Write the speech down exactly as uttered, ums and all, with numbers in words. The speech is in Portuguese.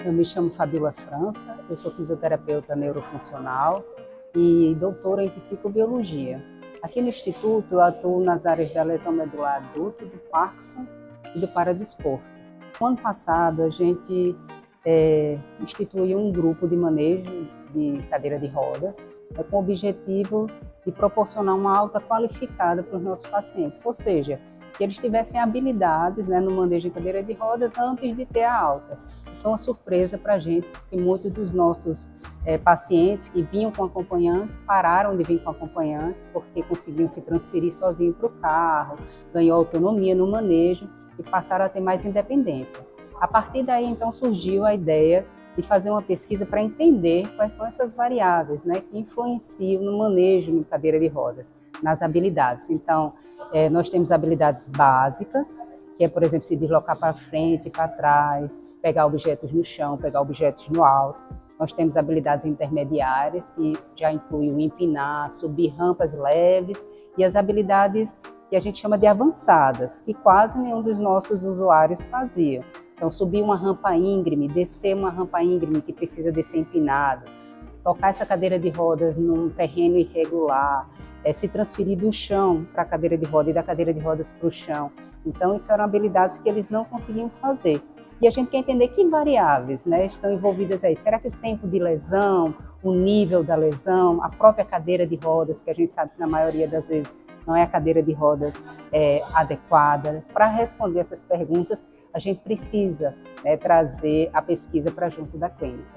Eu me chamo Fabíola França, eu sou fisioterapeuta neurofuncional e doutora em psicobiologia. Aqui no Instituto eu atuo nas áreas da lesão medular adulta, do Parkinson e do paradesporto. No ano passado a gente é, instituiu um grupo de manejo de cadeira de rodas é, com o objetivo de proporcionar uma alta qualificada para os nossos pacientes, ou seja, que eles tivessem habilidades, né, no manejo de cadeira de rodas antes de ter a alta. Foi uma surpresa para a gente, porque muitos dos nossos é, pacientes que vinham com acompanhantes pararam de vir com acompanhantes porque conseguiam se transferir sozinhos para o carro, ganhou autonomia no manejo e passaram a ter mais independência. A partir daí, então, surgiu a ideia de fazer uma pesquisa para entender quais são essas variáveis, né, que influenciam no manejo de cadeira de rodas, nas habilidades. Então, é, nós temos habilidades básicas, que é, por exemplo, se deslocar para frente, para trás, pegar objetos no chão, pegar objetos no alto. Nós temos habilidades intermediárias, que já incluem o empinar, subir rampas leves, e as habilidades que a gente chama de avançadas, que quase nenhum dos nossos usuários fazia. Então, subir uma rampa íngreme, descer uma rampa íngreme que precisa descer empinado, tocar essa cadeira de rodas num terreno irregular, é, se transferir do chão para a cadeira de rodas e da cadeira de rodas para o chão. Então, isso eram habilidades que eles não conseguiam fazer. E a gente quer entender que variáveis, né, estão envolvidas aí. Será que o tempo de lesão, o nível da lesão, a própria cadeira de rodas, que a gente sabe que na maioria das vezes não é a cadeira de rodas é, adequada. Para responder essas perguntas, a gente precisa, né, trazer a pesquisa para junto da clínica.